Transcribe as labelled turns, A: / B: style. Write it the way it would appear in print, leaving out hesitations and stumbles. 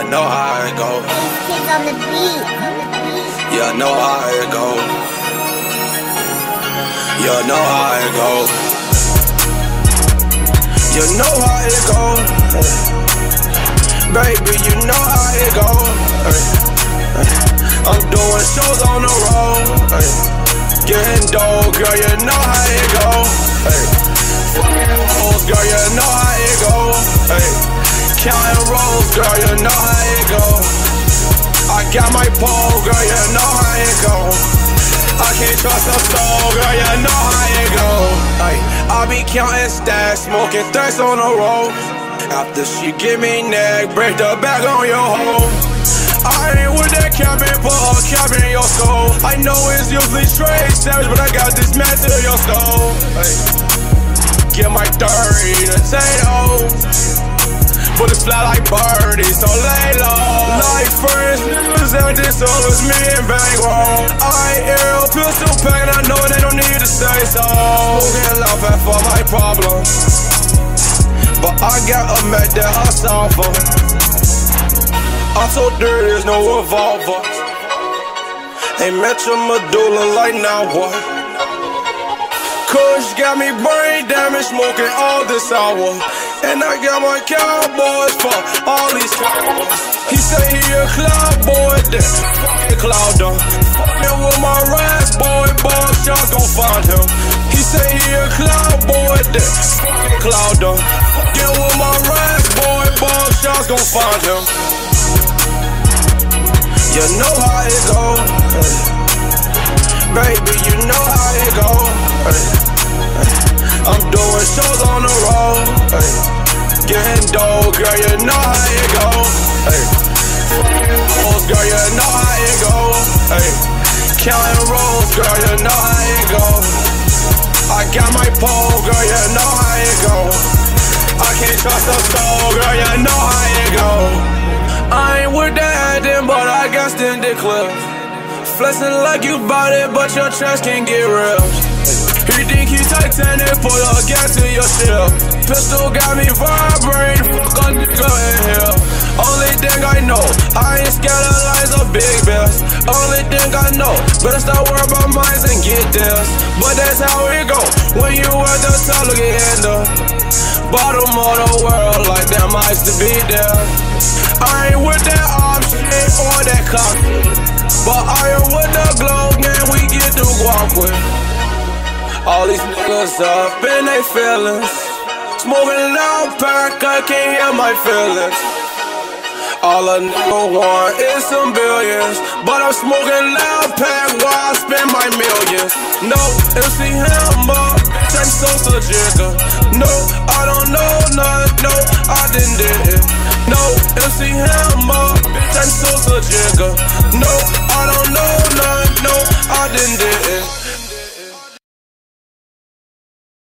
A: you know how it go.
B: Keef on the beat.
A: You know how it go. You know how it go. You know how it go. Baby, you know how it go. I'm doing shows on the road. Getting dough, girl, you know how it go. Fucking hoes, girl, you know how it go. Counting rolls, girl, you know how it go. I got my pole, girl, you know how it go. I can't trust a soul, girl, you know how it go. I be counting stacks, smoking thirst on the road. After she give me neck, break the back on your hoe. I ain't with that capping, put a cap in your skull. I know it's usually straight savage, but I got this man to your skull. Get my 30 potatoes. Bullets fly like birdies, so lay low. Like friends, niggas out this, so it's me and bankroll. I ain't ill, pistol pack, and I know they don't need to say so. Smoking loud pack for my problems, but I got a med that I solve for. I'm so dirty, there's no revolver. Ain't met your medulla like now what? Kush got me brain damage, smoking all this hour. And I got my cowboys for all these cowboys. He say he a cloud boy, then fucking cloud done. Fucking with my raps, boy, ball shots gon' find him. He say he a cloud boy, then fucking cloud done. Fucking with my raps, boy, ball shots gon' find him. You know how it go, baby, you know how it go. I'm doing shows on the road, getting dough, girl, you know how it go. Fucking hoes, girl, you know how it go. Counting rolls, girl, you know how it go. I got my pole, girl, you know how it go. I can't trust a soul, girl, you know how it go. I ain't with that acting, but I got extended clips. Flexing like you bout it, but your chest can't get real. He think he Titanic, pull a gas to your ship. Pistol got me vibrating, fuck a nigga in here. Only thing I know, I ain't scared of lies or big bells. Only thing I know, better start worrying about mines and get this. But that's how it go, when you at the top, look at handle. Bottom of the world, like damn, I used to be there. I ain't with that option or that cock, but I am with the glow, man, we get to walk with. All these niggas up in they feelings, smoking loud pack, I can't hear my feelings. All a nigga want is some billions, but I'm smoking loud pack while I spend my millions. No MC Hammer,